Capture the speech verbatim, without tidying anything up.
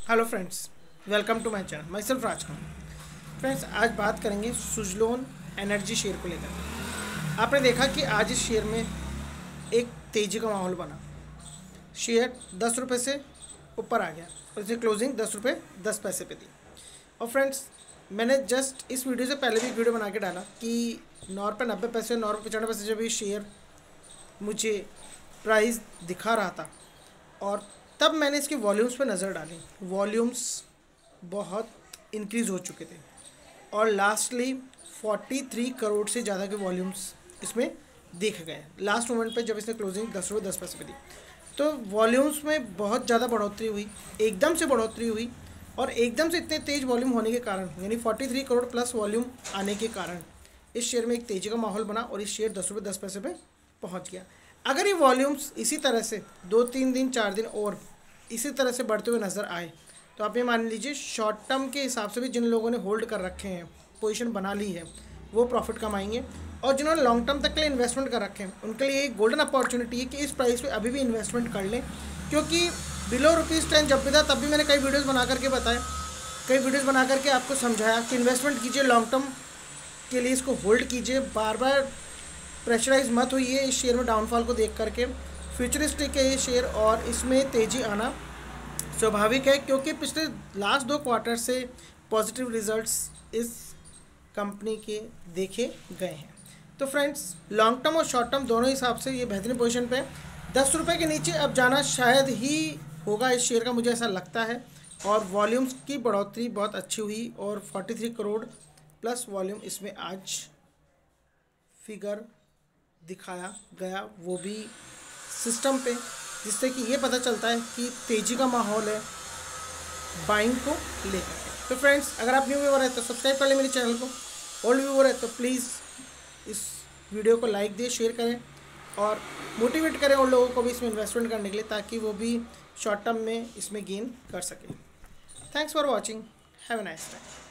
Hello friends, welcome to my channel. Myself Rajkumar. Friends, आज बात करेंगे सुजलोन एनर्जी शेयर को लेकर। आपने देखा कि आज इस शेयर में एक तेज़ी का माहौल बना। शेयर दस रुपये से ऊपर आ गया और इसे क्लोजिंग दस रुपये दस पैसे पे दी। और फ्रेंड्स, मैंने जस्ट इस वीडियो से पहले भी एक वीडियो बना के डाला कि नौ रुपये नब्बे पैसे नौ रुपये पचानवे पैसे जब ये शेयर मुझे प्राइस दिखा रहा था, और तब मैंने इसके वॉल्यूम्स पे नज़र डाली। वॉल्यूम्स बहुत इंक्रीज़ हो चुके थे और लास्टली तैंतालीस करोड़ से ज़्यादा के वॉल्यूम्स इसमें देखे गए लास्ट मोमेंट पे जब इसने क्लोजिंग दस रुपये दस पैसे पे दी। तो वॉल्यूम्स में बहुत ज़्यादा बढ़ोतरी हुई, एकदम से बढ़ोतरी हुई। और एकदम से इतने तेज़ वॉल्यूम होने के कारण, यानी तैंतालीस करोड़ प्लस वॉल्यूम आने के कारण इस शेयर में एक तेज़ी का माहौल बना और इस शेयर दस रुपये दस पैसे पे पहुँच गया। अगर ये वॉल्यूम्स इसी तरह से दो तीन दिन चार दिन और इसी तरह से बढ़ते हुए नज़र आए तो आप ये मान लीजिए शॉर्ट टर्म के हिसाब से भी जिन लोगों ने होल्ड कर रखे हैं, पोजीशन बना ली है, वो प्रॉफिट कमाएंगे। और जिन्होंने लॉन्ग टर्म तक के लिए इन्वेस्टमेंट कर रखे हैं उनके लिए एक गोल्डन अपॉर्चुनिटी है कि इस प्राइस पे अभी भी इन्वेस्टमेंट कर लें, क्योंकि बिलो रुपीज़ टेन जब भी था तब भी मैंने कई वीडियोज़ बना करके बताया, कई वीडियोज़ बना करके आपको समझाया कि इन्वेस्टमेंट कीजिए, लॉन्ग टर्म के लिए इसको होल्ड कीजिए, बार बार प्रेशराइज मत हुई है इस शेयर में डाउनफॉल को देख करके। फ्यूचरिस्टिक है ये शेयर और इसमें तेज़ी आना स्वाभाविक है, क्योंकि पिछले लास्ट दो क्वार्टर से पॉजिटिव रिजल्ट्स इस कंपनी के देखे गए हैं। तो फ्रेंड्स, लॉन्ग टर्म और शॉर्ट टर्म दोनों हिसाब से ये बेहतरीन पोजीशन पे दस रुपये के नीचे अब जाना शायद ही होगा इस शेयर का, मुझे ऐसा लगता है। और वॉल्यूम्स की बढ़ोतरी बहुत अच्छी हुई और तैंतालीस करोड़ प्लस वॉल्यूम इसमें आज फिगर दिखाया गया, वो भी सिस्टम पे, जिससे कि ये पता चलता है कि तेज़ी का माहौल है बाइंग को लेकर। तो फ्रेंड्स, अगर आप न्यू व्यूअर है तो सब्सक्राइब कर लें मेरे चैनल को, ओल्ड व्यूअर है तो प्लीज़ इस वीडियो को लाइक दें, शेयर करें और मोटिवेट करें उन लोगों को भी इसमें इन्वेस्टमेंट करने के लिए, ताकि वो भी शॉर्ट टर्म में इसमें गेन कर सकें। Thanks for watching, have a nice time.